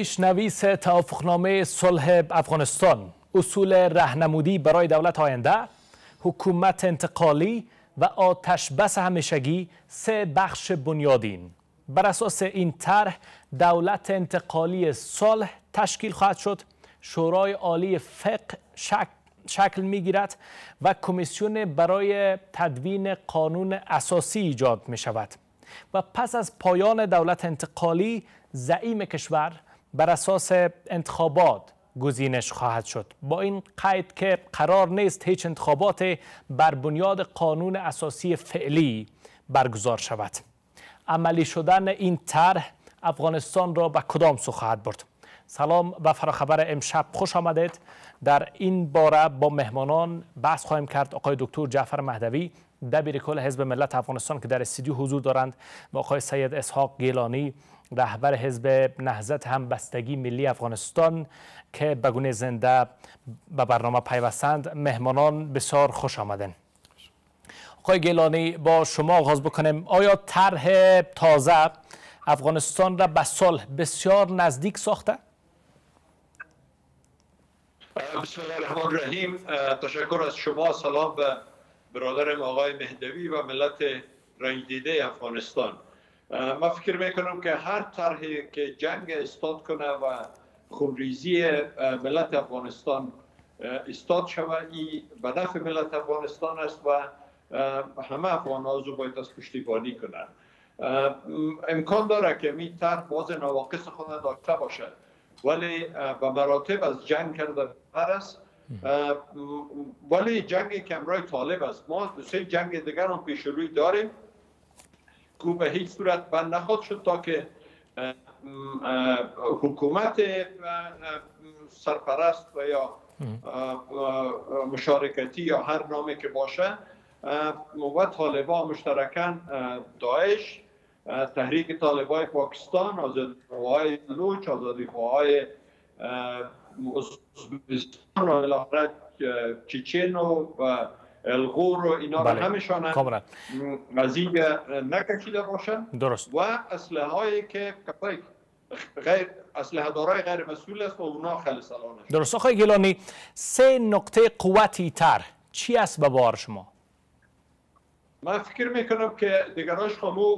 پیشنویس توافقنامه صلح افغانستان، اصول راهنمودی برای دولت آینده، حکومت انتقالی و آتش بس همیشگی سه بخش بنیادین. بر اساس این طرح دولت انتقالی صلح تشکیل خواهد شد، شورای عالی فقه شکل میگیرد و کمیسیون برای تدوین قانون اساسی ایجاد می شود و پس از پایان دولت انتقالی زعیم کشور بر اساس انتخابات گزینش خواهد شد، با این قید که قرار نیست هیچ انتخابات بر بنیاد قانون اساسی فعلی برگزار شود. عملی شدن این طرح افغانستان را به کدام سو خواهد برد؟ سلام و فراخبر امشب خوش آمدید. در این باره با مهمانان بحث خواهیم کرد. آقای دکتر جعفر مهدوی، دبیر کل حزب ملت افغانستان که در استودیو حضور دارند، و آقای سید اسحاق گیلانی، رهبر حزب نهضت همبستگی ملی افغانستان که به گونه زنده به برنامه پیوستند. مهمانان بسیار خوش آمدن. آقای گیلانی، با شما آغاز بکنیم. آیا طرح تازه افغانستان را به صلح بسیار نزدیک ساخته؟ بسم الله الرحمن الرحیم. تشکر از شما. سلام به برادرم آقای مهدوی و ملت رنجیده افغانستان. من فکر میکنم که هر طرحی که جنگ استاد کنه و خونریزی ملت افغانستان استاد شود، این به نفع ملت افغانستان است و همه افغان ها باید از پشتیبانی کنند. امکان داره که این طرح باز نواقص خود داشته باشد، ولی به مراتب از جنگ کرده است. ولی جنگی که امرای طالب است. ما سه جنگ دیگر هم پیش روی داریم که به هیچ صورت بند نخواهد شد تا که حکومت سرپرست و یا مشارکتی یا هر نامی که باشه و طالبان مشترکاً داعش، تحریک طالبای پاکستان، آزادیخواهای بلوچ، آزادیخواهای ازبکستان و الاخره چچن و الغور و اینا را همشان از این نکشیده باشند. درست. و اسلحه هایی که غیر اسلحه دارای غیر مسئول است و اونا خیلی سلامه. درست. آقای گیلانی، سه نقطه قوتی طرح چی است به باور شما؟ من فکر میکنم که دیگراش خمو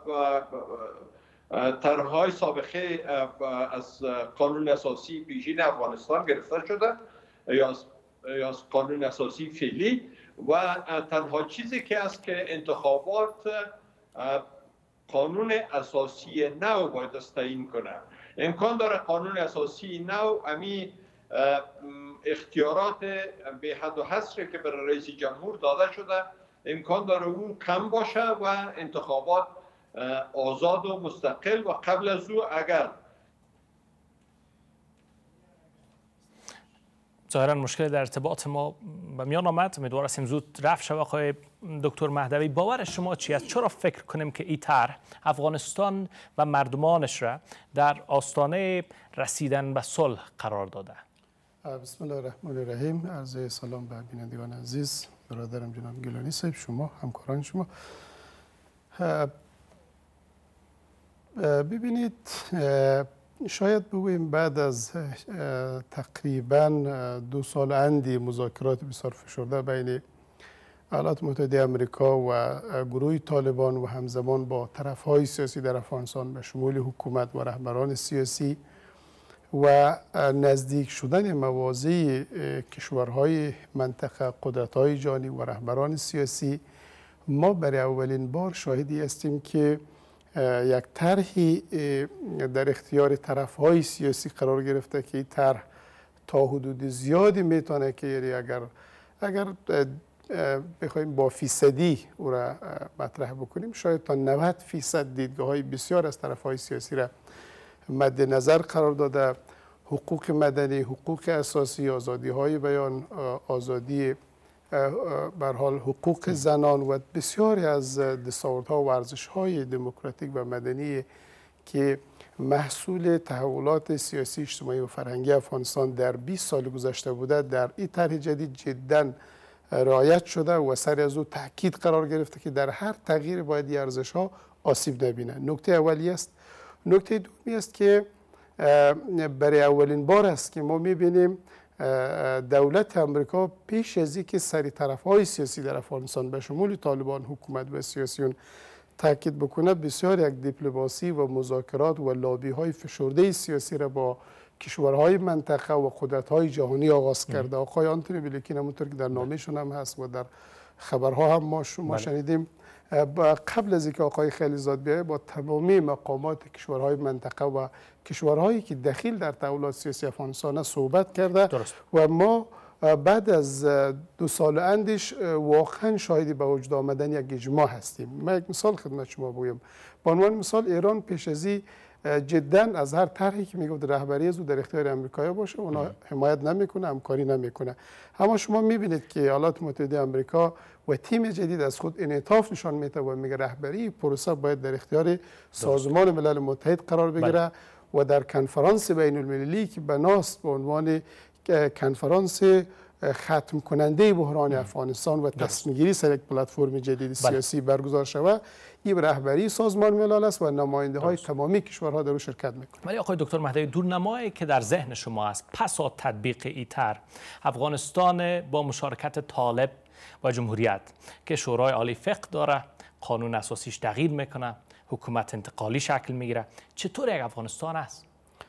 طرحهای سابقه از قانون اساسی پیشین افغانستان گرفته شده یا از قانون اساسی فعلی و تنها چیزی که است که انتخابات قانون اساسی نو باید تعیین کنه. امکان داره قانون اساسی نو امی اختیارات به حد و حصری که برای رئیس جمهور داده شده امکان داره اون کم باشه و انتخابات آزاد و مستقل و قبل از او اگر ظاهرا مشکل در ارتباط ما به میان آمد. امیدوار هستیم زود رفع شود. آقای دکتر مهدوی، باور شما چی است؟ چرا فکر کنیم که این طرح افغانستان و مردمانش را در آستانه رسیدن به صلح قرار داده؟ بسم الله الرحمن الرحیم. عرض سلام به بینندگان عزیز، برادرم جناب گیلانی صاحب، شما همکاران شما. ببینید، شاید بگوییم بعد از تقریبا 2 سال اندی مذاکرات بسیار فشرده بین ایالات متحده آمریکا و گروه طالبان و همزمان با طرفهای سیاسی در افغانستان به شمول حکومت و رهبران سیاسی و نزدیک شدن مواضع کشورهای منطقه، قدرت‌های جهانی و رهبران سیاسی، ما برای اولین بار شاهدی هستیم که یک طرحی در اختیار طرفهای سیاسی قرار گرفته که این طرح تا حدود زیادی میتونه که یعنی اگر بخوایم با فیصدی او را مطرح بکنیم، شاید تا 90% دیدگاه های بسیار از طرفهای سیاسی را مد نظر قرار داده. حقوق مدنی، حقوق اساسی، آزادی های بیان، آزادی بر حال حقوق زنان و بسیاری از دستاوردها و ارزش‌های دموکراتیک و مدنی که محصول تحولات سیاسی، اجتماعی و فرهنگی افغانستان در 20 سال گذشته بوده، در این طرح جدید جداً رعایت شده و سر از او تاکید قرار گرفته که در هر تغییر باید این ارزش‌ها آسیب نبینه. نکته اولی است. نکته دومی است که برای اولین بار است که ما میبینیم دولت امریکا پیش از اینکه سری طرف‌های سیاسی در افغانستان به شمول طالبان، حکومت و سیاسیون تاکید بکنه، بسیار یک دیپلماسی و مذاکرات و لابی‌های فشرده سیاسی را با کشورهای منطقه و قدرت‌های جهانی آغاز کرده. آقای آنتونی بلینکن همونطور که در نامه‌شون هم هست و در خبرها هم ما شنیدیم، قبل از اینکه آقای خلیزاد بیاید با تمامی مقامات کشورهای منطقه و کشورهایی که دخیل در تحولات سیاسی افغانستان صحبت کرده. درست. و ما بعد از 2 سال اندش واقعا شاهدی به وجود آمدن یک اجماع هستیم. من یک مثال خدمت شما بگویم. به عنوان مثال ایران پیش از این جدا از هر طرحی که میگفت رهبری از او در اختیار امریکایی باشه اونا حمایت نمیکنه، همکاری نمیکنه. اما شما میبینید که ایالات متحده آمریکا و تیم جدید از خود انعطاف نشان میده و میگه رهبری پروسه باید در اختیار سازمان ملل متحد قرار بگیره و در کنفرانس بین المللی که بناست به عنوان کنفرانس ختم کننده بحران افغانستان و تصمیم گیری سر یک پلتفرم جدید سیاسی برگزار شود، این رهبری سازمان ملل است و نماینده های تمامی کشورها در او شرکت میکنند. ولی آقای دکتر مهدوی، دورنمایی که در ذهن شما است پس از تطبیق ایتر، افغانستان با مشارکت طالب و جمهوریت که شورای عالی فقه داره، قانون اساسیش تغییر میکنه، حکومت انتقالی شکل میگیره، چطور یک افغانستان است؟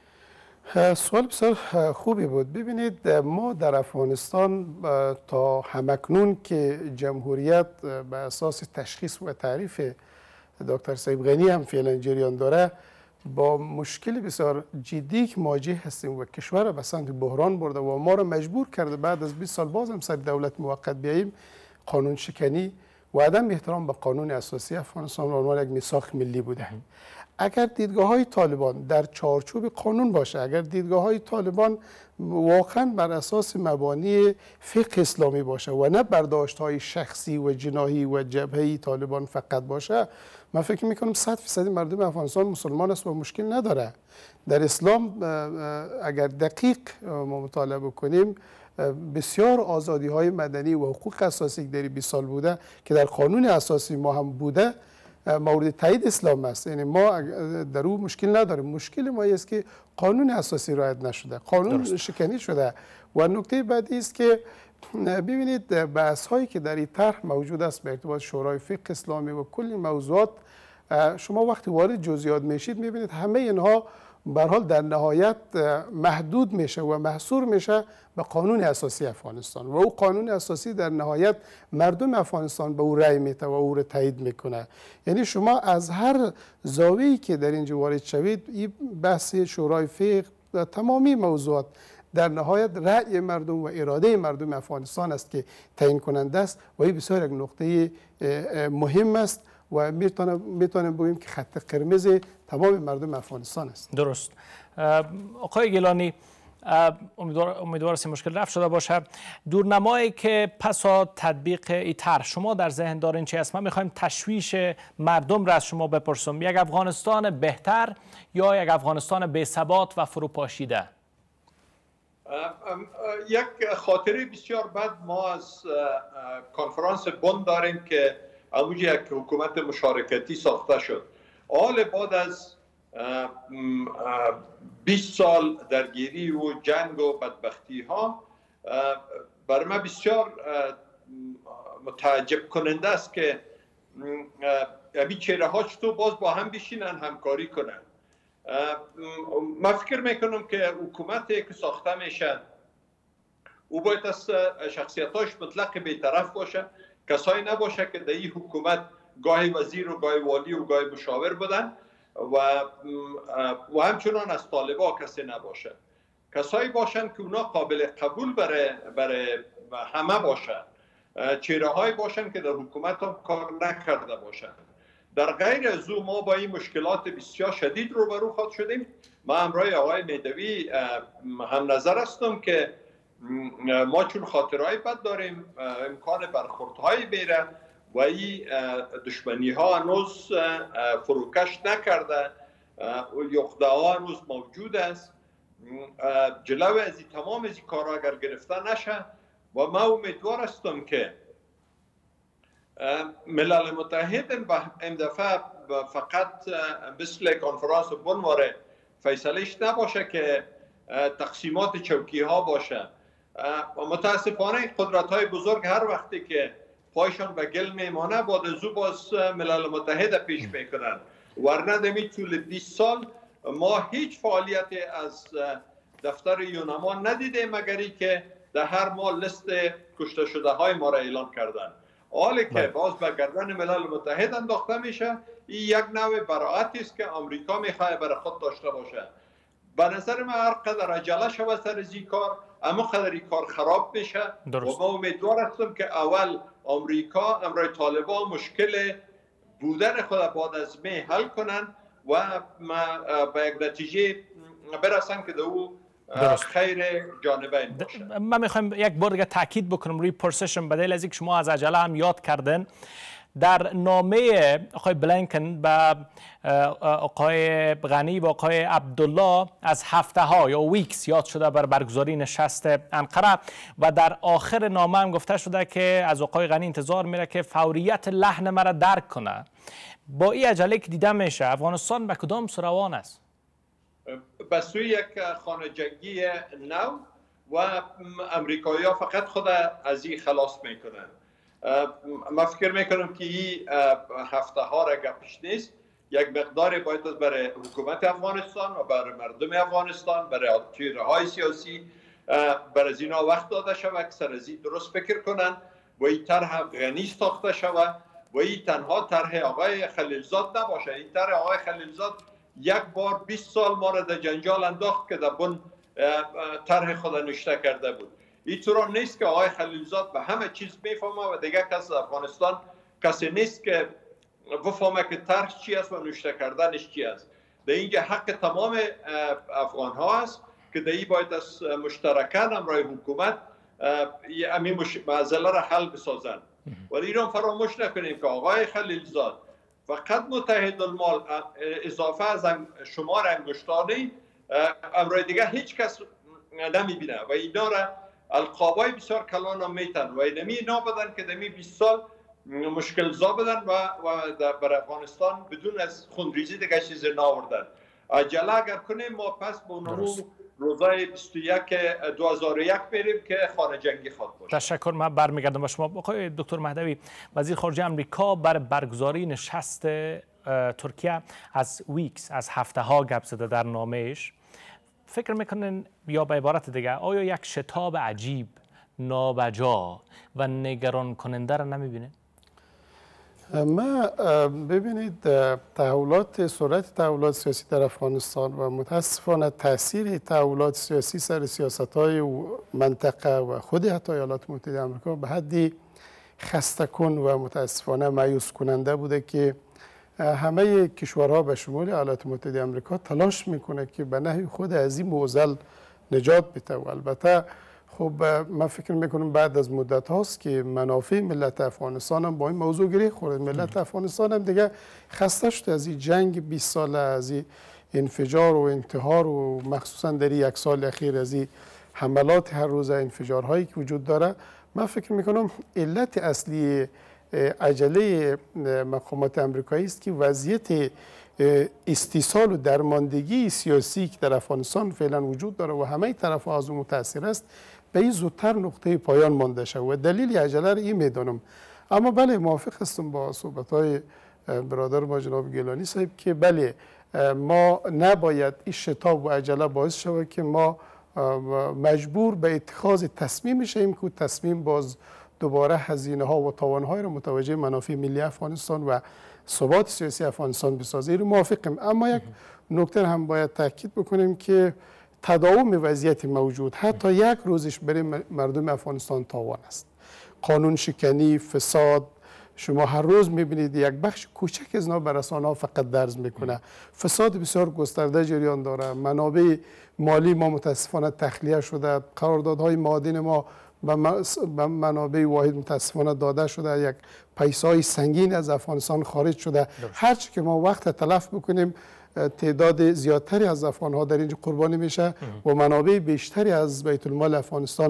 سوال بسیار خوبی بود. ببینید ما در افغانستان تا همکنون که جمهوریت به اساس تشخیص و تعریف دکتر سیب غنی هم فعلا جریان داره، با مشکل بسیار جدی که مواجه هستیم و کشور به سمت بحران برده و ما را مجبور کرده بعد از 20 سال باز هم سر دولت موقت بیاییم. قانون شکنی و عدم احترام به قانون اساسی افغانستان به عنوان یک میثاق ملی بوده. اگر دیدگاه های طالبان در چارچوب قانون باشه، اگر دیدگاه های طالبان واقعا بر اساس مبانی فقه اسلامی باشه و نه برداشت های شخصی و جناحی و جبهه‌ای طالبان فقط باشه، من فکر میکنم 100% مردم افغانستان مسلمان است و مشکل نداره. در اسلام اگر دقیق ما مطالعه کنیم، بسیار آزادی های مدنی و حقوق اساسی که در 20 سال بوده که در قانون اساسی ما هم بوده مورد تایید اسلام است. یعنی ما در او مشکل نداریم. مشکل ما است که قانون اساسی رعایت نشده، قانون شکنی شده. و نکته بعدی است که ببینید بحث هایی که در این طرح موجود است به ارتباط شورای فقه اسلامی و کل موضوعات، شما وقتی وارد جزئیات میشید میبینید همه اینها به هر حال در نهایت محدود میشه و محصور میشه به قانون اساسی افغانستان و او قانون اساسی در نهایت مردم افغانستان به او رأی میده و او را تایید میکنه. یعنی شما از هر زاویه‌ای که در اینجا وارد شوید، این بحث شورای فقه تمامی موضوعات در نهایت رأی مردم و اراده مردم افغانستان است که تعیین کننده است و این بسیار یک نقطه مهم است و میتونیم بگوییم که خط قرمز تمام مردم افغانستان است. درست. آقای گیلانی، امیدوار است مشکل رفع شده باشه. دورنمایی که پس از تطبیق ایتر شما در ذهن دارین چه است؟ ما میخوایم تشویش مردم را از شما بپرسم. یک افغانستان بهتر یا یک افغانستان بی‌ثبات و فروپاشیده؟ یک خاطره بسیار بد ما از کنفرانس بن داریم که اونجا یک حکومت مشارکتی ساخته شد. حال بعد از 20 سال درگیری و جنگ و بدبختی ها، برای من بسیار متعجب کننده است که این چهره ها چطور باز با هم بشینن همکاری کنن. من فکر میکنم که حکومتی که ساخته میشه او باید از شخصیتاش مطلق بی‌طرف باشه، کسایی نباشه که در این حکومت گاهی وزیر و گاهی والی و گاهی مشاور بودن و همچنان از طالبا کسی نباشه. کسایی باشن که اونا قابل قبول برای همه باشن، چهره هایی باشن که در حکومت هم کار نکرده باشن. در غیر از او ما با این مشکلات بسیار شدید روبرو خواهد شدیم. ما همراه آقای مهدوی هم نظر هستم که ما چون خاطرهای بد داریم، امکان برخوردهای بیره و این دشمنی ها هنوز فروکش نکرده، یقده ها هنوز موجود است. جلو از تمام از این کارها اگر گرفته نشه و ما امیدوار هستم که ملل متحد این دفعه فقط مثل کنفرانس بن واره فیصلش نباشه که تقسیمات چوکی ها باشه. متاسفانه قدرت های بزرگ هر وقتی که پایشان به گل میمانه بعد از او باز ملل متحد پیش میکنن، ورنه دمی طول 20 سال ما هیچ فعالیتی از دفتر یونما ندیدیم مگری که در هر ماه لیست کشته شده های ما را اعلان کردن. حالی که باز به گردن ملل متحد انداخته میشه، این یک نوع براعتی است که آمریکا میخواه برای خود داشته باشه. به نظر من هر قدر عجله شود سر از این کار، اما قدر این کار خراب میشه. و ما امیدوار هستم که اول آمریکا امروی طالبان مشکل بودن خود بعد از می حل کنن و به یک نتیجه برسن که او خیر جانبین باشه. من میخوایم یک بار دیگه تاکید بکنم روی پرسشم، بدل از اینکه شما از عجله هم یاد کردن. در نامه آقای بلینکن به آقای غنی و آقای عبدالله از هفته ها یا ویکس یاد شده بر برگزاری نشست انقره و در آخر نامه هم گفته شده که از آقای غنی انتظار میره که فوریت لحن مرا درک کنه. با این عجله که دیده میشه افغانستان به کدام سو روان است؟ به سوی یک خانه جنگی نو و امریکایی ها فقط خود از این خلاص میکنن. من فکر میکنم که این هفته ها را گپش نیست، یک مقداری باید برای حکومت افغانستان و برای مردم افغانستان، برای تیرهای سیاسی برای از اینا وقت داده شود که سر از این درست فکر کنن و این طرح غنی ساخته شود و این تنها طرح آقای خلیلزاد نباشه. این طرح آقای خلیلزاد یک بار 20 سال ما را در جنجال انداخت که در بن طرح خود نوشته کرده بود. این طور نیست که آقای خلیلزاد به همه چیز میفهمه و دیگه کس افغانستان کسی نیست که بفهمه که طرح چی است و نوشته کردنش چی است. در اینجا حق تمام افغان ها است که در این باید از مشترکان امرای حکومت این معضله را حل بسازن. ولی ایران فراموش نکنیم که آقای خلیلزاد فقط متحد المال اضافه از شمار انگشتانی امرای دیگه هیچ کس نمیبینه و اینا را القابای بسیار کلان هم میتن و اینا بدن که دمی 20 سال مشکل زا بدن و بر افغانستان بدون از خونریزی دیگه چیز ناوردن. عجله اگر کنیم ما پس به اونو روزای 21/2001 بریم که خانه جنگی خواد باشه. تشکر. من برمیگردم به شما. آقای دکتر مهدوی، وزیر خارجه امریکا بر برگزاری نشست ترکیه از ویکس از هفته ها گپ زده در نامه‌اش. فکر میکنن یا به عبارت دیگه آیا یک شتاب عجیب، نابجا و نگران کننده را نمیبینه؟ ما ببینید سرعت تحولات سیاسی در افغانستان و متاسفانه تاثیر تحولات سیاسی سر سیاست‌های منطقه و خود حتی ایالات متحده آمریکا به حدی خسته کن و متاسفانه مایوس کننده بوده که همه کشورها به شمول ایالات متحده آمریکا تلاش میکنه که به نحو خود از این معضل نجات بده و البته خب من فکر میکنم بعد از مدت هاست که منافع ملت افغانستان هم با این موضوع گره خورد. ملت افغانستان هم دیگه خسته شده از این جنگ 20 ساله، از این انفجار و انتحار و مخصوصا در یک سال اخیر از این حملات هر روزه انفجارهایی که وجود داره. من فکر میکنم علت اصلی عجله مقامات امریکایی است که وضعیت استیصال و درماندگی سیاسی که در افغانستان فعلا وجود داره و همه طرف از اون متاثر است به این زودتر نقطه پایان مانده شد و دلیل عجله را این میدانم. اما بله موافق هستم با صحبت‌های برادر ما جناب گیلانی صاحب که بله ما نباید این شتاب و عجله باعث شود که ما مجبور به اتخاذ تصمیم شیم که تصمیم باز دوباره هزینه ها و تاوان های را متوجه منافع ملی افغانستان و ثبات سیاسی افغانستان بسازه. رو موافقم، اما یک نکته هم باید تاکید بکنیم که تداوم وضعیت موجود حتی یک روزش برای مردم افغانستان تاوان است. قانون شکنی، فساد، شما هر روز میبینید یک بخش کوچک از اینا به رسانه‌ها فقط درز میکنه. فساد بسیار گسترده جریان داره، منابع مالی ما متاسفانه تخلیه شده، قراردادهای معادن ما به منابع واحد متاسفانه داده شده، یک پیسای سنگین از افغانستان خارج شده. هرچی که ما وقت تلف بکنیم تعداد زیادتری از افغان‌ها در اینجا قربانی میشه و منابع بیشتری از بیت المال افغانستان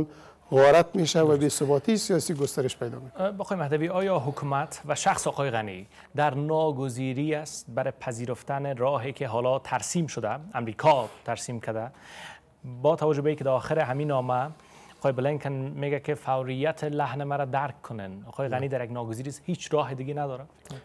غارت میشه و بی‌ثباتی سیاسی گسترش پیدا میکنه. آقای مهدوی، آیا حکومت و شخص آقای غنی در ناگزیری است برای پذیرفتن راهی که حالا ترسیم شده، امریکا ترسیم کرده، با توجه به اینکه در آخر همین نامه آقای بلینکن میگه که فوریت لحن مرا درک کنن، آقای غنی در یک ناگزیری هیچ راه دیگه نداره؟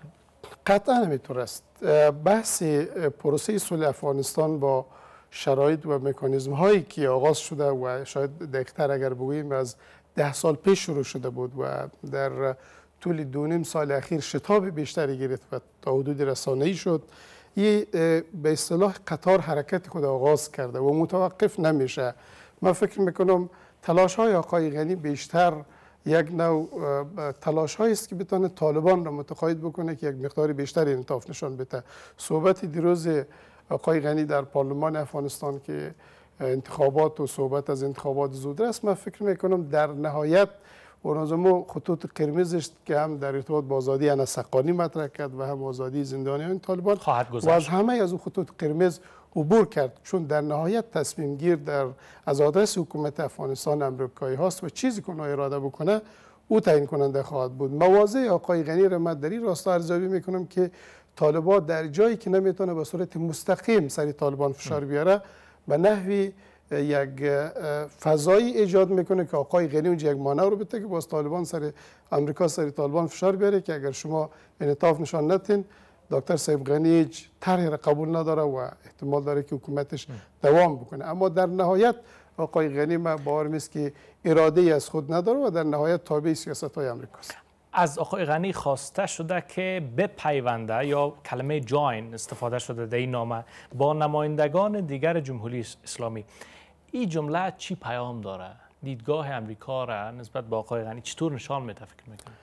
قطعا همینطور است. بحث پروسه صلح افغانستان با شرایط و مکانیزم هایی که آغاز شده و شاید دقیق‌تر اگر بگوییم از 10 سال پیش شروع شده بود و در طول 2.5 سال اخیر شتاب بیشتری گرفت و تا حدود رسانه‌ای شد، این به اصطلاح قطار حرکت خود آغاز کرده و متوقف نمیشه. من فکر میکنم تلاش های آقای غنی بیشتر یک نوع تلاش هایی است که بتونه طالبان را متقاعد بکنه که یک مقدار بیشتر انعطاف نشان بده. صحبت دیروز آقای غنی در پارلمان افغانستان که انتخابات و صحبت از انتخابات زودرس، من فکر میکنم در نهایت اونازمو خطوط قرمزش که هم در ارتباط با آزادی انس حقانی مطرح کرد و هم آزادی زندانیان طالبان خواهد گذشت و از همه از اون خطوط قرمز عبور کرد، چون در نهایت تصمیم گیر از آدرس حکومت افغانستان امریکایی هاست و چیزی که اونها اراده بکنه او تعیین کننده خواهد بود. مواضع آقای غنی را من در این راستا ارزیابی میکنم که طالبان در جایی که نمیتونه به صورت مستقیم سر طالبان فشار بیاره، به نحوی یک فضایی ایجاد میکنه که آقای غنی اونجا یک مانع رو بده که باز طالبان سر امریکا سر طالبان فشار بیاره که اگر شما انعطاف نشان ندین دکتر صاحب غنی طرحی را قبول نداره و احتمال داره که حکومتش دوام بکنه. اما در نهایت آقای غنی من باورم است که اراده ای از خود نداره و در نهایت تابع سیاست‌های آمریکاست. از آقای غنی خواسته شده که بپیونده، یا کلمه جاین استفاده شده در این نامه، با نمایندگان دیگر جمهوری اسلامی. این جمله چی پیام داره؟ دیدگاه امریکا را نسبت به آقای غنی چطور نشان میده فکر میکنید؟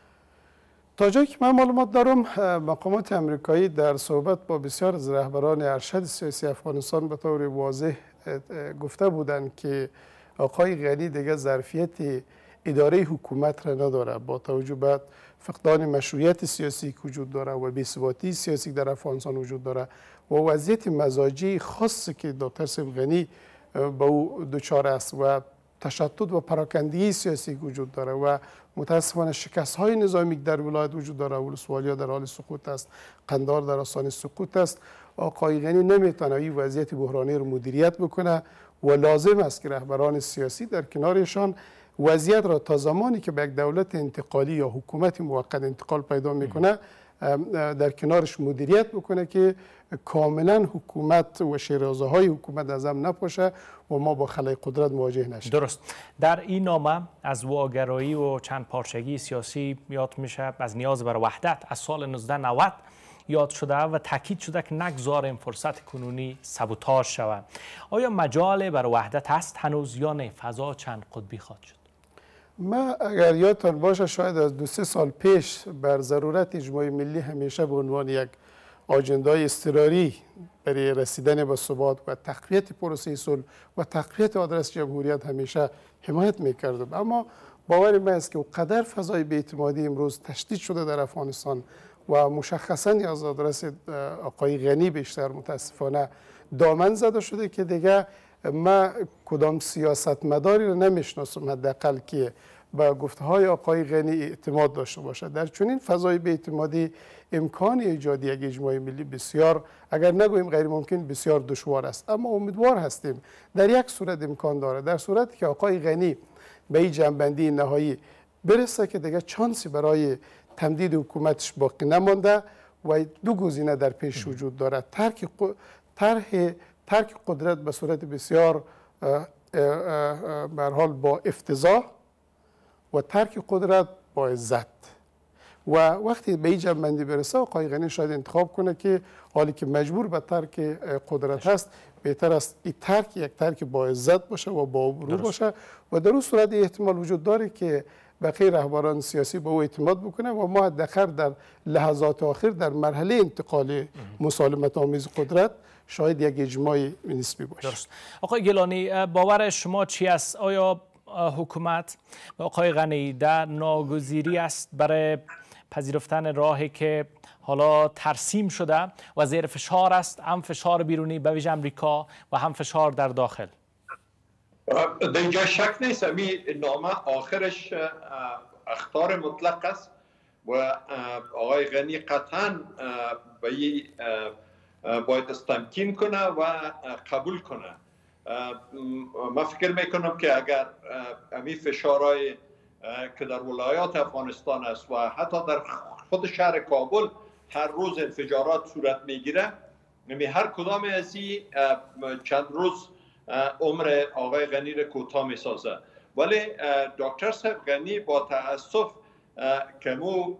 تا جایی که من معلومات دارم مقامات امریکایی در صحبت با بسیار از رهبران ارشد سیاسی افغانستان به طور واضح گفته بودند که آقای غنی دیگه ظرفیت اداره حکومت را نداره، با توجه به فقدان مشروعیت سیاسی که وجود داره و بی‌ثباتی سیاسی در افغانستان وجود داره و وضعیت مزاجی خاصی که دکتر صاحب غنی به او دچار است و تشدد و پراکندگی سیاسی وجود داره و متاسفانه شکست های نظامی در ولایت وجود داره، ولسوالی در حال سقوط است، قندهار در آستانه سقوط است. آقای غنی نمیتونه این وضعیت بحرانی رو مدیریت بکنه و لازم است که رهبران سیاسی در کنارشان وضعیت را تا زمانی که به یک دولت انتقالی یا حکومت موقت انتقال پیدا میکنه در کنارش مدیریت بکنه که کاملا حکومت و شیرازه های حکومت از هم نپاشه و ما با خلای قدرت مواجه نشیم. درست. در این نامه از واگرایی و چند پارچگی سیاسی یاد میشه، از نیاز بر وحدت از سال 1990 یاد شده و تاکید شده که نگذاریم فرصت کنونی سبوتاژ شود. آیا مجال بر وحدت هست هنوز یا نه فضا چند قطبی خواهد شد؟ ما اگر یادتان باشه شاید از 2-3 سال پیش بر ضرورت اجماع ملی همیشه به عنوان یک آجندای اضطراری برای رسیدن به ثبات و تقویت پروسه صلح و تقویت آدرس جمهوریت همیشه حمایت میکردم. اما باور من است که قدر فضای بی‌اعتمادی امروز تشدید شده در افغانستان و مشخصا از آدرس آقای غنی بیشتر متاسفانه دامن زده شده که دیگه ما کدام سیاستمداری رو نمیشناسم حداقل که به گفته‌های آقای غنی اعتماد داشته باشد. در چنین فضای بی‌اعتمادی امکان ایجاد یک اجماع ملی بسیار، اگر نگوییم غیر ممکن، بسیار دشوار است. اما امیدوار هستیم در یک صورت امکان داره، در صورتی که آقای غنی به این جنبندی نهایی برسه که دیگه چانسی برای تمدید حکومتش باقی نمانده و دو گزینه در پیش وجود دارد: ترک قدرت به صورت بسیار به هر حال با افتضاح و ترک قدرت با عزت. و وقتی به این جنبندی برسه آقای غنی شاید انتخاب کنه که حالی که مجبور به ترک قدرت هست بهتر است این ترک یک ترک با عزت باشه و با ابرو باشه و در اون صورت احتمال وجود داره که بقیه رهبران سیاسی به او اعتماد بکنه و ما حداقل در لحظات آخر در مرحله انتقال مسالمت آمیز قدرت شاید یک اجماع نسبی باشه. درست. آقای گیلانی، باور شما چی است؟ آیا حکومت و آقای غنی در ناگزیری است برای پذیرفتن راهی که حالا ترسیم شده و زیر فشار است، هم فشار بیرونی به ویژه امریکا و هم فشار در داخل؟ در اینجا شک نیست. امی نامه آخرش اخطار مطلق است و آقای غنی قطعا باید استمکین کنه و قبول کنه. من فکر میکنم که اگر امی فشارهای که در ولایات افغانستان است و حتی در خود شهر کابل هر روز انفجارات صورت میگیره، هر کدام از این چند روز عمر آقای غنی را کوتاه میسازه. ولی دکتر صاحب غنی با تاسف که مو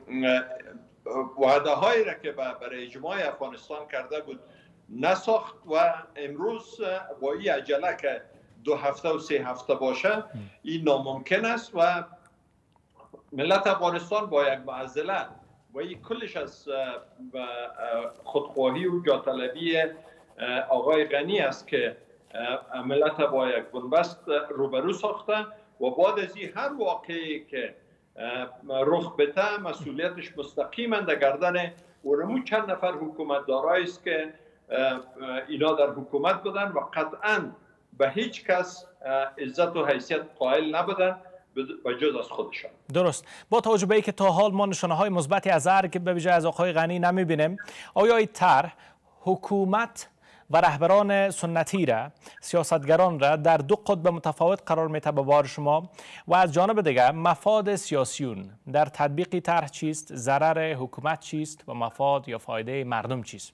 وعده هایی را که برای اجماع افغانستان کرده بود نساخت و امروز با این عجله که 2 هفته و 3 هفته باشه این ناممکن است و ملت افغانستان با یک معضله و این کلش از خودخواهی و جاطلبی آقای غنی است که ملت با یک بنبست روبرو ساخته و بعد از این هر واقعی که رخ بده مسئولیتش مستقیما در گردن اونمو چند نفر حکومتدارایی است که اینا در حکومت بودن و قطعا به هیچ کس عزت و حیثیت قائل نبودن به جز از خودشان. درست. با توجه به اینکه تا حال ما نشانه‌های مثبتی از ارگ به ویژه از آقای غنی نمی‌بینیم، آیا این طرح حکومت و رهبران سنتی را، سیاستگران را در 2 قطب متفاوت قرار می‌دهد به باور شما؟ و از جانب دیگر مفاد سیاسیون در تطبیق طرح چیست؟ ضرر حکومت چیست و مفاد یا فایده مردم چیست؟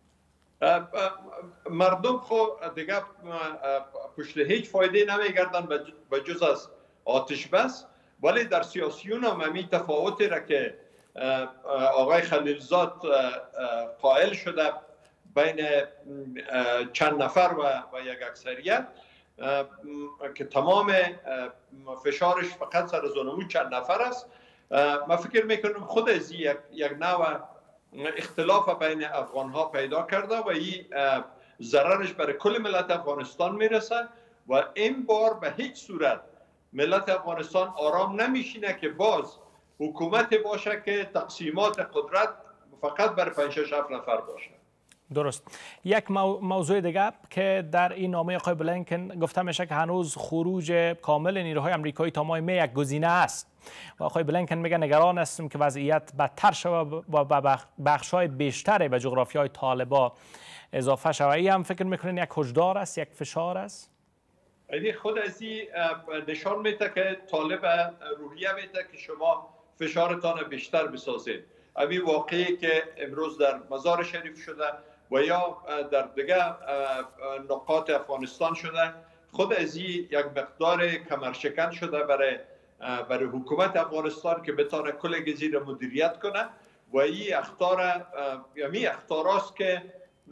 مردم خود دیگه پشت هیچ فایده نمیگردن به جز از آتش بس. ولی در سیاسیون هم همین تفاوتی را که آقای خلیلزاد قائل شده بین چند نفر و یک اکثریت که تمام فشارش فقط سر زانو چند نفر است، من فکر میکنم خود از یک نوع اختلاف بین افغان ها پیدا کرده و این ضررش برای کل ملت افغانستان میرسه و این بار به هیچ صورت ملت افغانستان آرام نمیشینه که باز حکومت باشه که تقسیمات قدرت فقط برای 5-6 نفر باشه. درست. یک موضوع دیگه که در این نامه آقای بلینکن گفته میشه که هنوز خروج کامل نیروهای آمریکایی تا ماه می یک گزینه است و آقای بلینکن میگه نگران هستیم که وضعیت بدتر شود و بخش‌های بیشتری به جغرافیای طالبان اضافه شود. این هم فکر میکنین یک هشدار است، یک فشار است؟ یعنی خود از این نشان میده که طالب روحیه میده که شما فشارتان بیشتر بسازید. همین واقعی که امروز در مزار شریف شده و یا در دیگه نقاط افغانستان شده، خود از این یک مقدار کمرشکن شده برای حکومت افغانستان که بتونه کل گزیره مدیریت کنه و این اخطار است که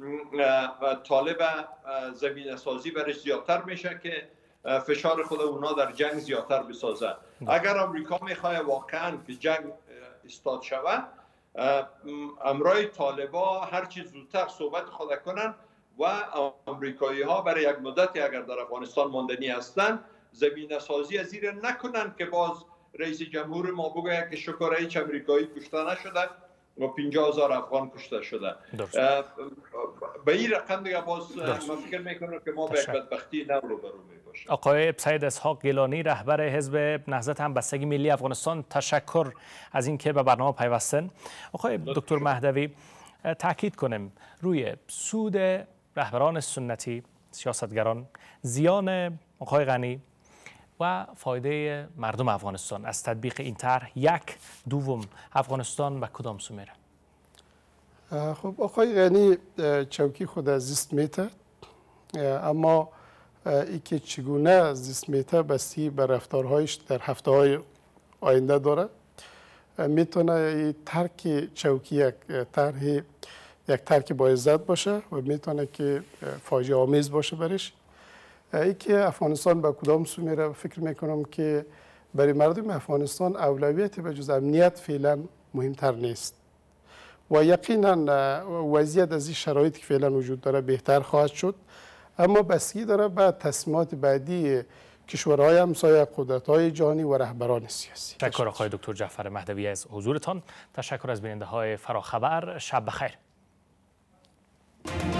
طالب زمینه سازی برش زیادتر میشه که فشار خود اونا در جنگ زیادتر بسازه. اگر امریکا میخواه واقعا که جنگ استاد شود، امرای طالبا هر چیز زودتر صحبت خود کنن و امریکایی ها برای یک مدتی اگر در افغانستان ماندنی هستند زمینه سازی از زیر نکنن که باز رئیس جمهور ما بگه که شکر هیچ امریکایی کشته نشده و 50,000 افغان کشته شده. به این رقم دیگه باز من فکر میکنم که ما به یک بدبختی نو روبرو میباشیم. آقای سید اسحاق گیلانی رهبر حزب نهضت همبستگی ملی افغانستان، تشکر از اینکه به برنامه پیوستن. آقای دکتر مهدوی، تاکید کنیم روی سود رهبران سنتی، سیاستگران، زیان آقای غنی و فایده مردم افغانستان از تطبیق این طرح. یک دوم افغانستان و کدام سو میره؟ خب آقای غنی چوکی خود از زیست میته، اما ای که چگونه زیست میته بستی به رفتارهایش در هفته های آینده داره. میتونه ترک چوکی یک ترک با عزت باشه و میتونه که فاجعه آمیز باشه برش. ای که افغانستان به کدام سو میره، فکر میکنم که برای مردم افغانستان اولویت به جز امنیت فعلا مهمتر نیست و یقینا وضعیت از این شرایطی که فعلا وجود داره بهتر خواهد شد، اما بستگی داره به تصمیمات بعدی کشورهای همسایه، قدرت‌های جهانی و رهبران سیاسی. تشکر آقای دکتر جعفر مهدوی از حضورتان. تشکر از بیننده های فراخبر. شب بخیر.